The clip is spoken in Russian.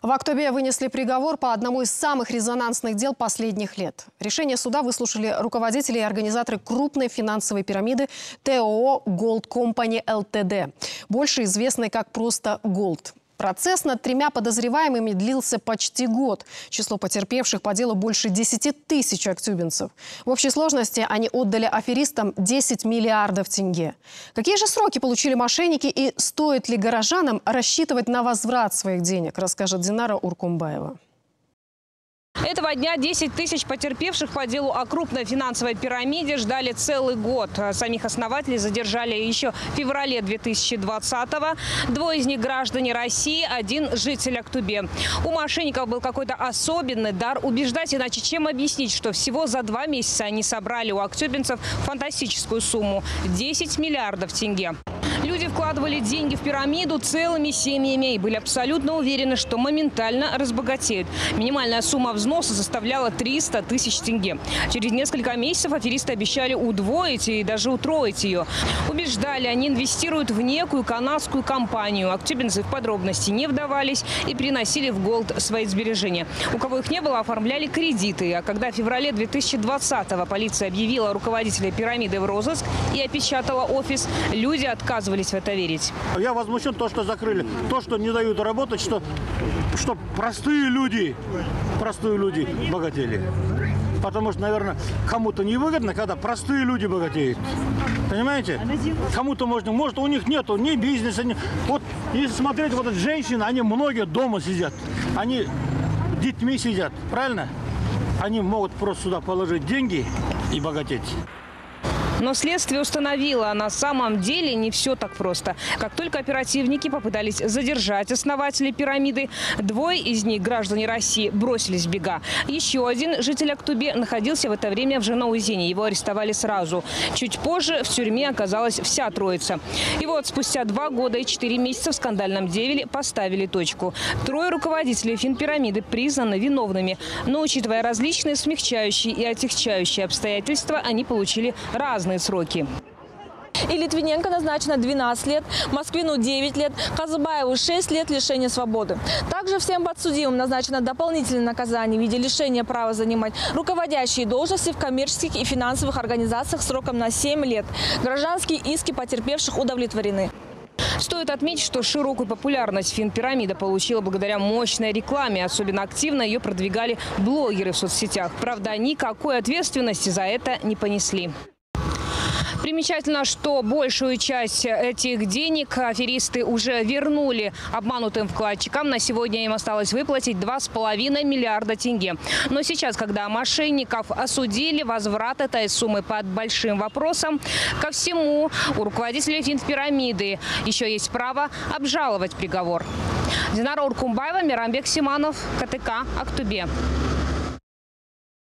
В Актобе вынесли приговор по одному из самых резонансных дел последних лет. Решение суда выслушали руководители и организаторы крупной финансовой пирамиды ТОО Gold Company Ltd, больше известной как просто Gold. Процесс над 3 подозреваемыми длился почти год. Число потерпевших по делу больше 10 тысяч актюбинцев. В общей сложности они отдали аферистам 10 миллиардов тенге. Какие же сроки получили мошенники и стоит ли горожанам рассчитывать на возврат своих денег, расскажет Динара Уркумбаева. Этого дня 10 тысяч потерпевших по делу о крупной финансовой пирамиде ждали целый год. Самих основателей задержали еще в феврале 2020-го. 2 из них граждане России, 1 житель Актобе. У мошенников был какой-то особенный дар убеждать, иначе чем объяснить, что всего за 2 месяца они собрали у актюбинцев фантастическую сумму – 10 миллиардов тенге. Люди вкладывали деньги в пирамиду целыми семьями и были абсолютно уверены, что моментально разбогатеют. Минимальная сумма взноса составляла 300 тысяч тенге. Через несколько месяцев аферисты обещали удвоить и даже утроить ее. Убеждали, они инвестируют в некую канадскую компанию. Актюбинцы в подробности не вдавались и приносили в Gold свои сбережения. У кого их не было, оформляли кредиты. А когда в феврале 2020-го полиция объявила руководителя пирамиды в розыск и опечатала офис, люди отказывались в это верить. Я возмущен то, что закрыли, то, что не дают работать, что простые люди богатели. Потому что, наверное, кому-то невыгодно, когда простые люди богатеют. Понимаете? Кому-то можно. Может, у них нету ни бизнеса, ни... Вот, если смотреть, вот эти женщины, они многие дома сидят. Они детьми сидят, правильно? Они могут просто сюда положить деньги и богатеть. Но следствие установило, на самом деле не все так просто. Как только оперативники попытались задержать основателей пирамиды, 2 из них, граждане России, бросились в бега. Еще 1 житель Актобе находился в это время в Жанаузене. Его арестовали сразу. Чуть позже в тюрьме оказалась вся троица. И вот спустя 2 года и 4 месяца в скандальном деле поставили точку. 3 руководителей финпирамиды признаны виновными. Но, учитывая различные смягчающие и отягчающие обстоятельства, они получили разные сроки. И Литвиненко назначено 12 лет, Москвину 9 лет, Казыбаеву 6 лет лишения свободы. Также всем подсудимым назначено дополнительное наказание в виде лишения права занимать руководящие должности в коммерческих и финансовых организациях сроком на 7 лет. Гражданские иски потерпевших удовлетворены. Стоит отметить, что широкую популярность финпирамида получила благодаря мощной рекламе. Особенно активно ее продвигали блогеры в соцсетях. Правда, никакой ответственности за это не понесли. Примечательно, что большую часть этих денег аферисты уже вернули обманутым вкладчикам. На сегодня им осталось выплатить 2,5 миллиарда тенге. Но сейчас, когда мошенников осудили, возврат этой суммы под большим вопросом. Ко всему, у руководителей финпирамиды еще есть право обжаловать приговор. Динара Уркумбаева, Мирамбек Симанов, КТК, Актобе.